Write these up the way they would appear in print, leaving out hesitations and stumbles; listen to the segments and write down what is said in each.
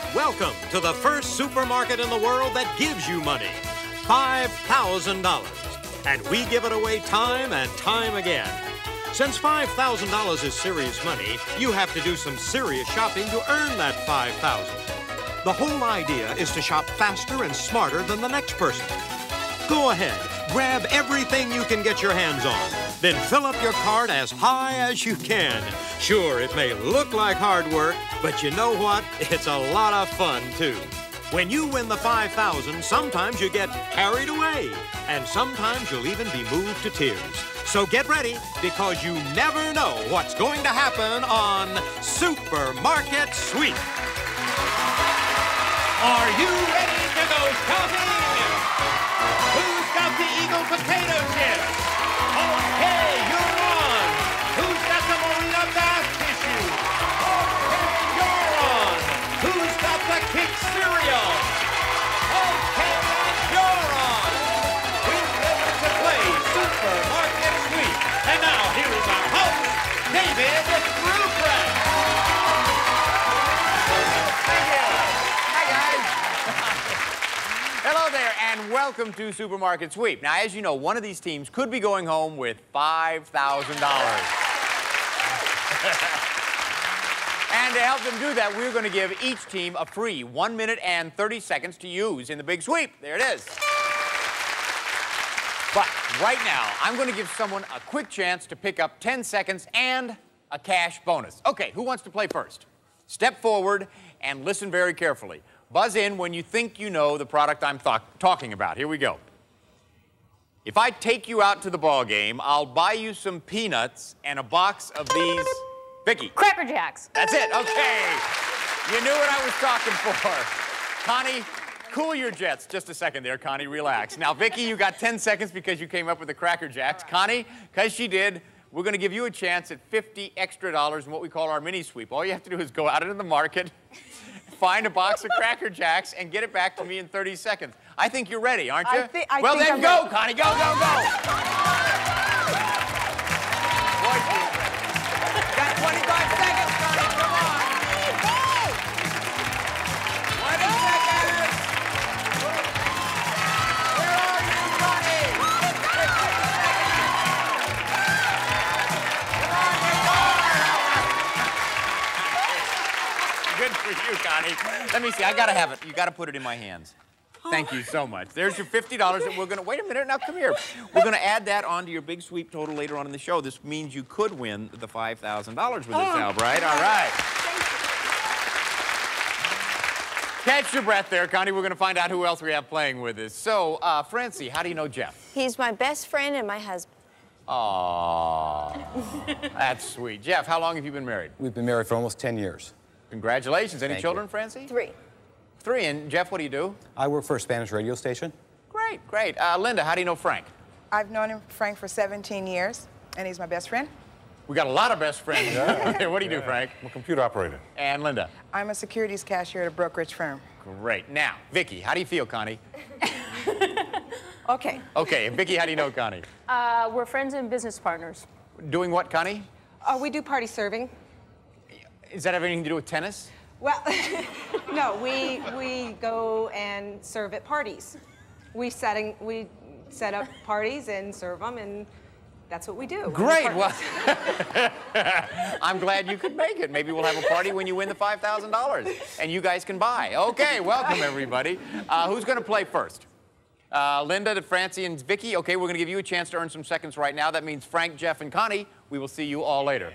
Welcome to the first supermarket in the world that gives you money. $5,000. And we give it away time and time again. Since $5,000 is serious money, you have to do some serious shopping to earn that $5,000. The whole idea is to shop faster and smarter than the next person. Go ahead, grab everything you can get your hands on. Then fill up your cart as high as you can. Sure, it may look like hard work, but you know what? It's a lot of fun, too. When you win the $5,000, sometimes you get carried away, and sometimes you'll even be moved to tears. So get ready, because you never know what's going to happen on Supermarket Sweep. Are you ready to go shopping? Who's got the Eagle potato chips? Okay, you're on. Who's got the Marina bath tissue? Okay, you're on. Who's got the Kick cereal? Okay, and you're on. Who's ready to play Supermarket Sweep? And now here is our host, David Ruprecht. Hello there, and welcome to Supermarket Sweep. Now, as you know, one of these teams could be going home with $5,000. And to help them do that, we're going to give each team a free 1 minute and 30 seconds to use in the big sweep. There it is. But right now, I'm going to give someone a quick chance to pick up 10 seconds and a cash bonus. Okay, who wants to play first? Step forward and listen very carefully. Buzz in when you think you know the product I'm talking about. Here we go. If I take you out to the ball game, I'll buy you some peanuts and a box of these. Vicky. Cracker Jacks. That's it. Okay. You knew what I was talking for. Connie, cool your jets. Just a second there, Connie. Relax. Now, Vicky, you got 10 seconds because you came up with the Cracker Jacks. Right. Connie, because she did, we're going to give you a chance at $50 extra in what we call our mini sweep. All you have to do is go out into the market, find a box of Cracker Jacks, and get it back to me in 30 seconds. I think you're ready, aren't you? Well, then go, Connie. Go, go, go. Boy, got 25 seconds, Connie. Come on. 20 seconds. Where are you, Connie? 15 seconds. Come on, good for you, Connie. Let me see. I gotta have it. You gotta put it in my hands. Thank you so much. There's your $50 that we're gonna, wait a minute, now come here. We're gonna add that onto your big sweep total later on in the show. This means you could win the $5,000 with this help, right? All right. Catch your breath there, Connie. We're gonna find out who else we have playing with us. So, Francie, how do you know Jeff? He's my best friend and my husband. Aww, that's sweet. Jeff, how long have you been married? We've been married for almost 10 years. Congratulations. Any Thank children, you. Francie? 3. 3. And Jeff, what do you do? I work for a Spanish radio station. Great, great. Linda, how do you know Frank? I've known Frank for 17 years, and he's my best friend. We got a lot of best friends. Yeah. What do you do, Frank? I'm a computer operator. And Linda? I'm a securities cashier at a brokerage firm. Great. Now, Vicky, how do you feel, Connie? Okay. Okay, and Vicky, how do you know Connie? We're friends and business partners. Doing what, Connie? We do party serving. Does that have anything to do with tennis? Well, no, we go and serve at parties. We set up parties and serve them, and that's what we do. Great. Well, I'm glad you could make it. Maybe we'll have a party when you win the $5,000, and you guys can buy. Okay, welcome, everybody. Who's going to play first? Linda, Francie, and Vicky. Okay, we're going to give you a chance to earn some seconds right now. That means Frank, Jeff, and Connie. We will see you all later.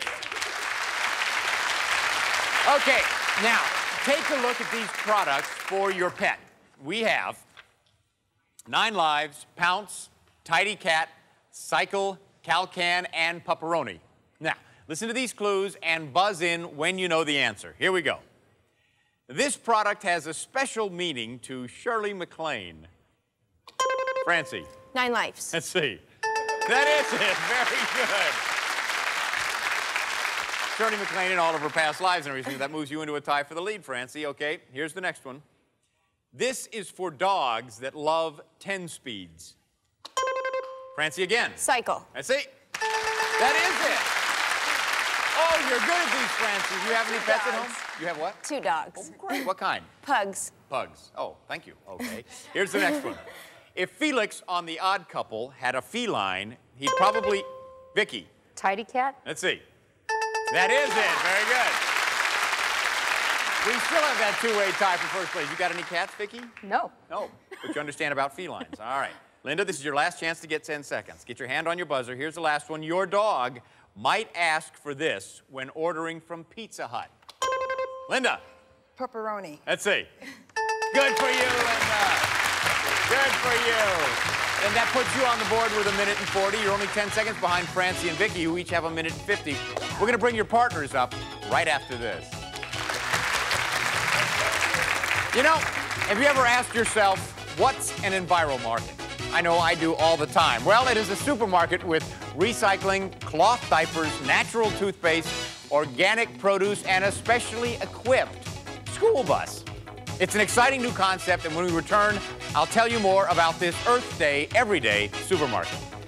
Okay, now, take a look at these products for your pet. We have 9 Lives, Pounce, Tidy Cat, Cycle, Calcan, and Pepperoni. Now, listen to these clues and buzz in when you know the answer. Here we go. This product has a special meaning to Shirley MacLaine. Francie. 9 Lives. Let's see. That is it. Very good. Shirley MacLaine in all of her past lives and everything. That moves you into a tie for the lead, Francie. Okay, here's the next one. This is for dogs that love 10 speeds. Francie again. Cycle. That's it. That is it. Oh, you're good at these, Francie. Do you have any pets at home? You have what? 2 dogs. Great. What kind? Pugs. Pugs. Oh, thank you. Okay. Here's the next one. If Felix on The Odd Couple had a feline, he'd probably... Vicky. Tidy cat? Let's see. That is it. Very good. We still have that two-way tie for first place. You got any cats, Vicky? No. No. But you understand about felines. All right. Linda, this is your last chance to get 10 seconds. Get your hand on your buzzer. Here's the last one. Your dog might ask for this when ordering from Pizza Hut. Linda. Pepperoni. Let's see. Good for you, Linda. Good for you. And that puts you on the board with 1:40. You're only 10 seconds behind Francie and Vicky, who each have 1:50. We're going to bring your partners up right after this. You know, have you ever asked yourself, what's an Enviro Market? I know I do all the time. Well, it is a supermarket with recycling, cloth diapers, natural toothpaste, organic produce, and a specially equipped school bus. It's an exciting new concept, and when we return, I'll tell you more about this Earth Day, Everyday supermarket.